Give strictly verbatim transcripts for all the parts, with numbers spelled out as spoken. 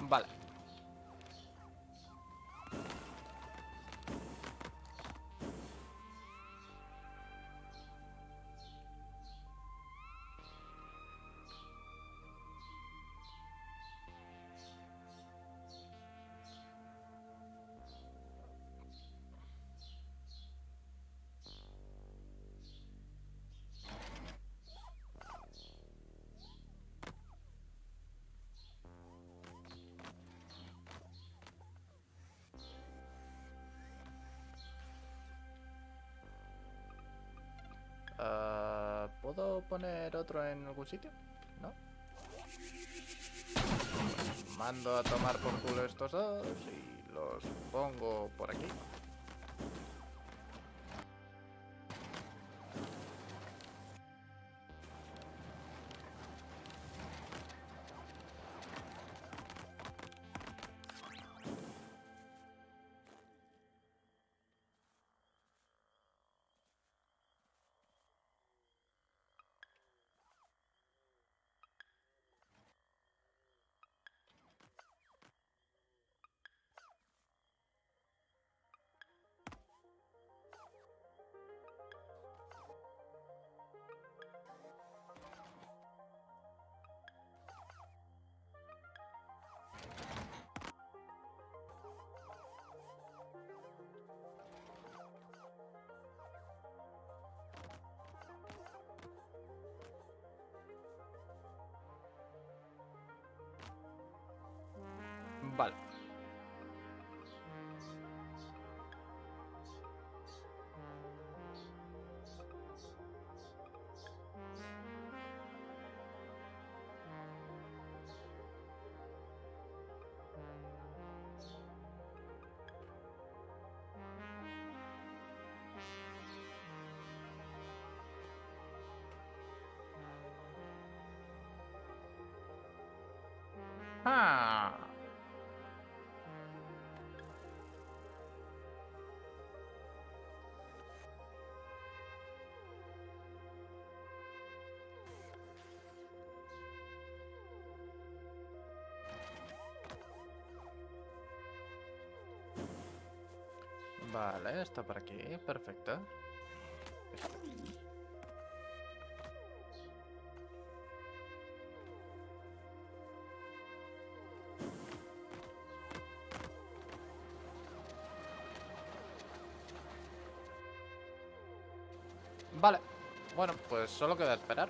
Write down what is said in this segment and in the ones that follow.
Vale. Uh, ¿Puedo poner otro en algún sitio? ¿No? Mando a tomar por culo estos dos y los pongo por aquí. Vale. Ah. Vale, está por aquí, perfecto. Vale, bueno, pues solo queda esperar.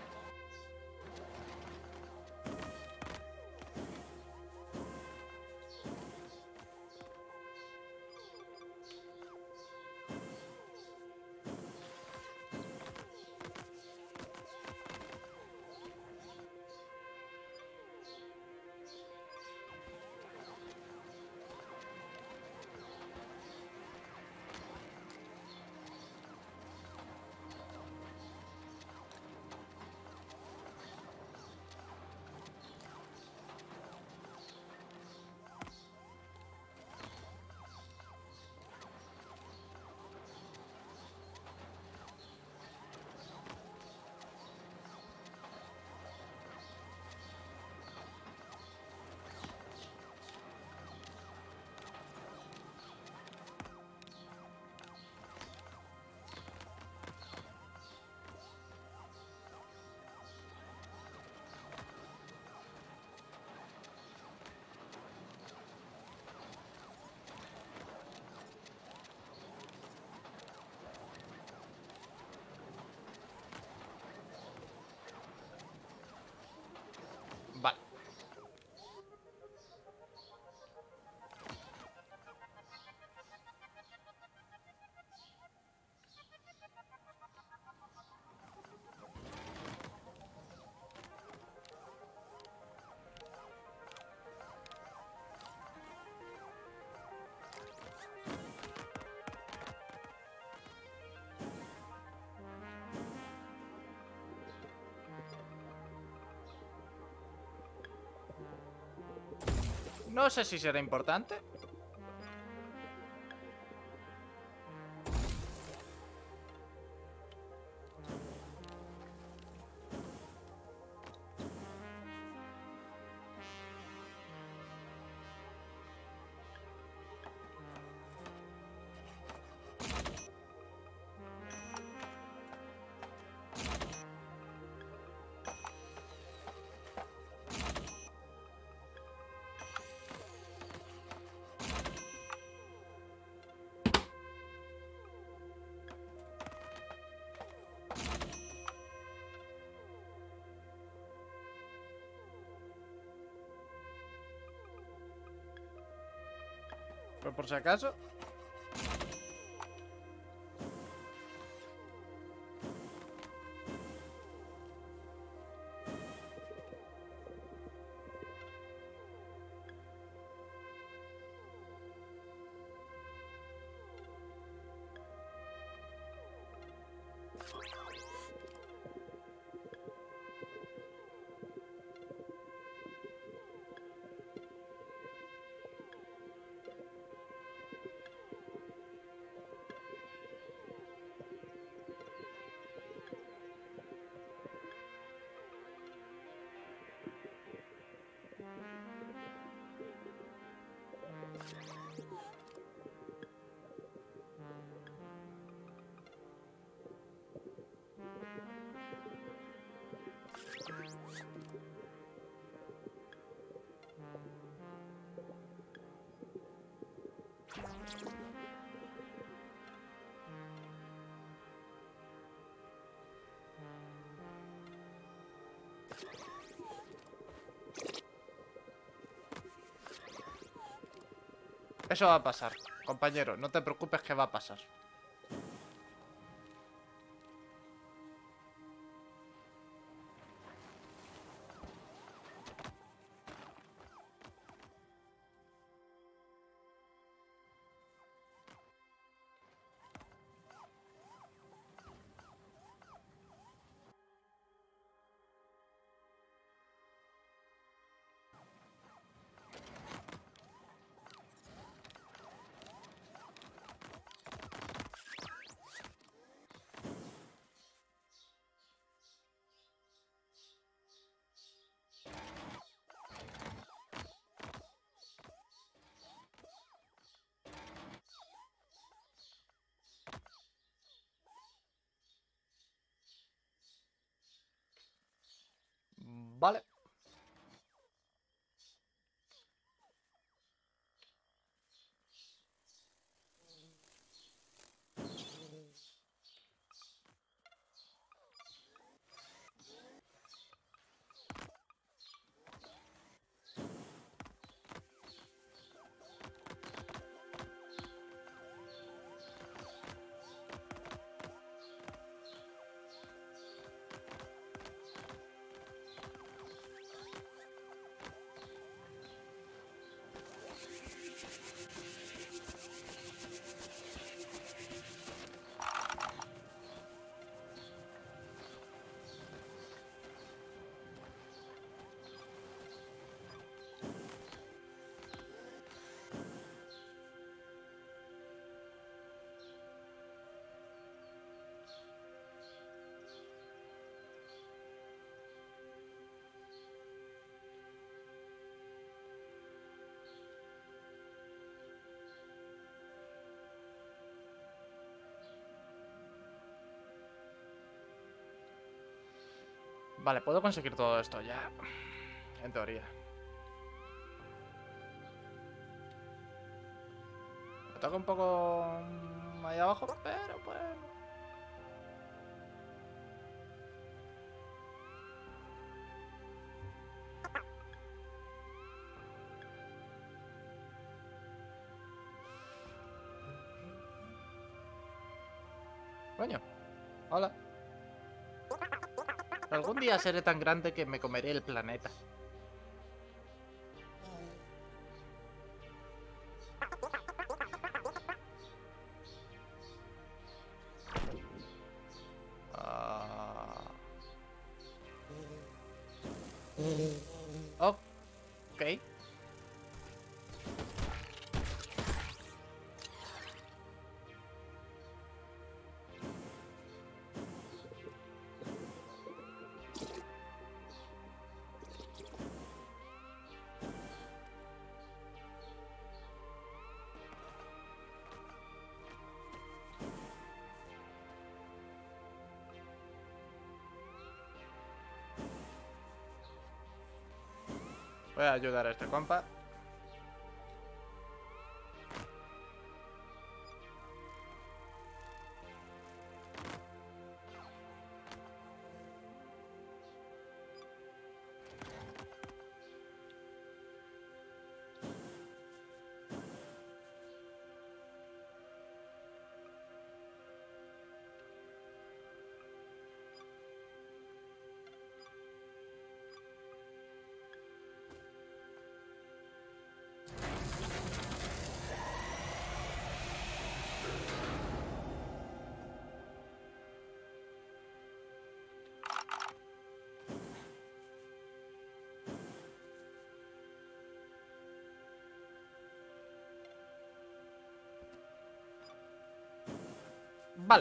Vale. No sé si será importante. Fue por si acaso. Eso va a pasar, compañero. No te preocupes que va a pasar. Vale. Vale, puedo conseguir todo esto ya. En teoría. Me toca un poco ahí abajo, pero bueno. Coño. Hola. Algún día seré tan grande que me comeré el planeta. Ah. Ok. Voy a ayudar a este compa. Vale.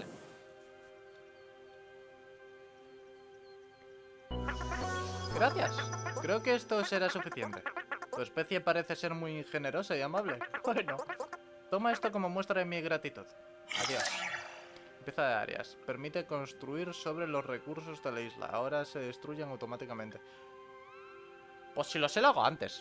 Gracias. Creo que esto será suficiente. Tu especie parece ser muy generosa y amable. Bueno, toma esto como muestra de mi gratitud. Adiós. Pieza de áreas. Permite construir sobre los recursos de la isla. Ahora se destruyen automáticamente. Pues si lo sé, lo hago antes.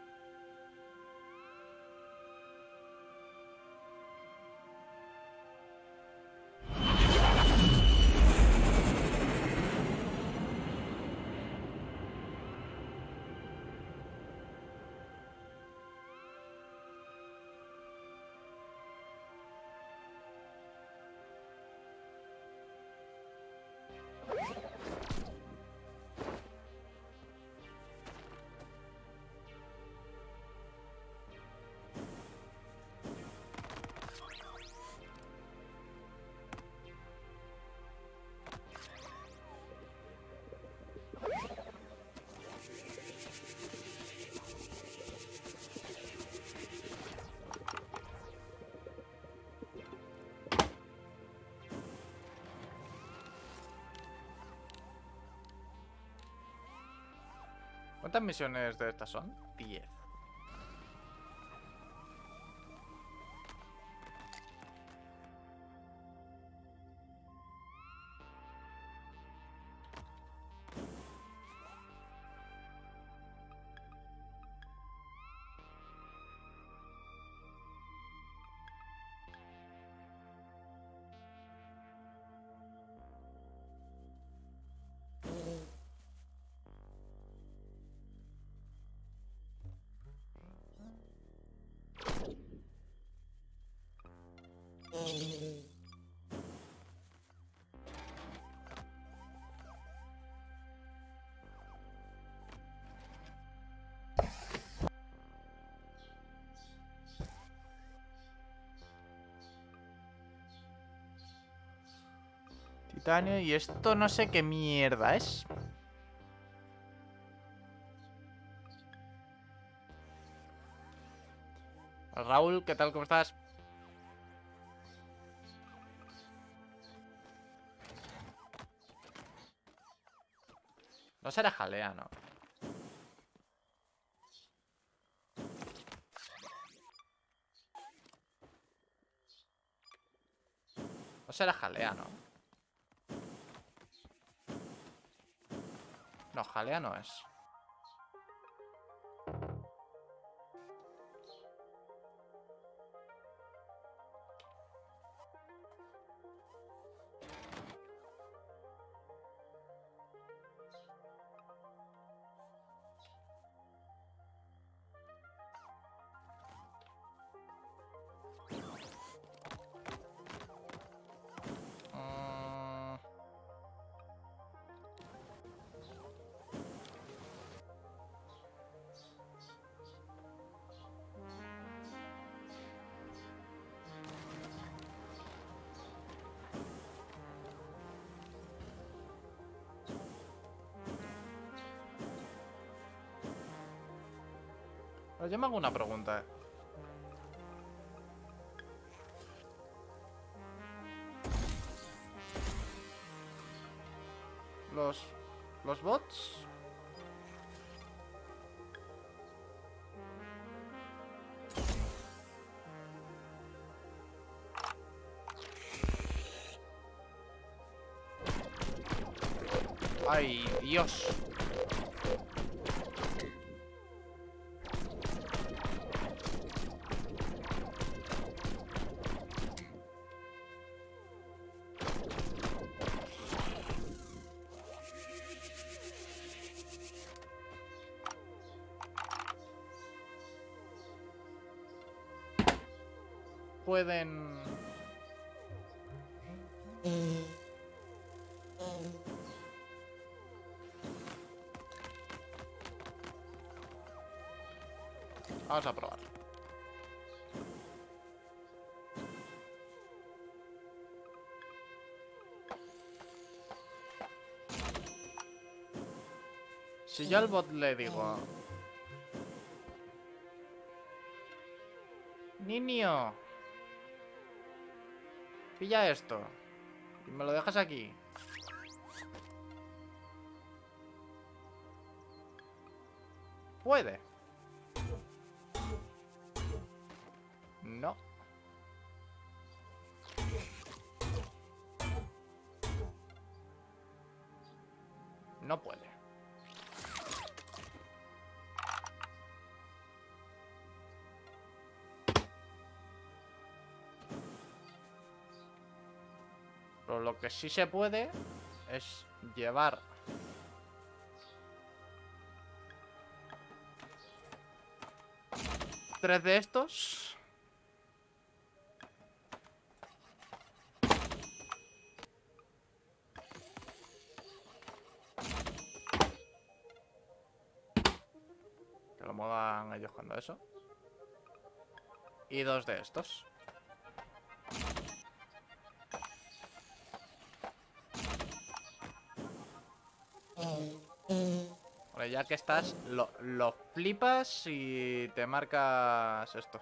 ¿Cuántas misiones de estas son? Diez. Titanio, y esto no sé qué mierda es. Raúl, ¿qué tal? ¿Cómo estás? No será jalea, ¿no? No será jalea, ¿no? No, jalea no es. Mm. Pero yo me hago una pregunta. Los... Los bots... ¡Ay, Dios! Pueden... Vamos a probar. Si yo al bot le digo... Niño, pilla esto. Y me lo dejas aquí. Puede. No. No puede. Pero lo que sí se puede es llevar tres de estos. Que lo muevan ellos cuando eso. Y dos de estos. Vale, ya que estás, lo, lo flipas y te marcas esto.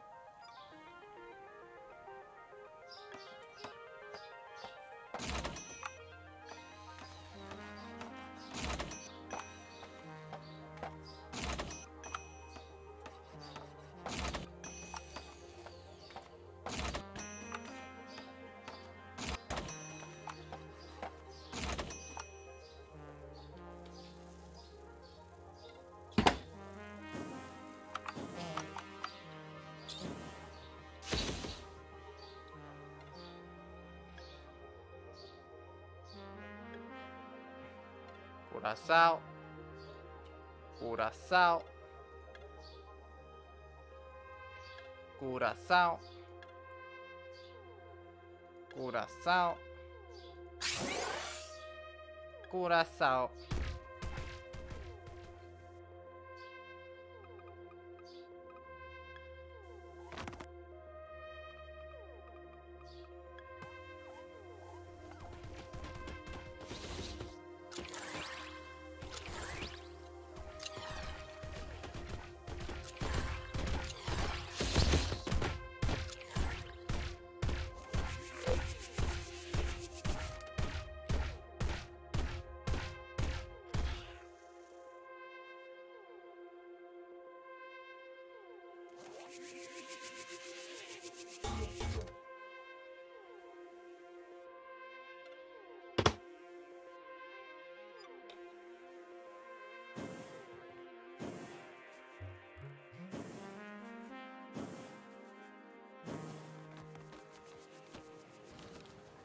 Curazao. Curazao. Curazao. Curazao. Curazao.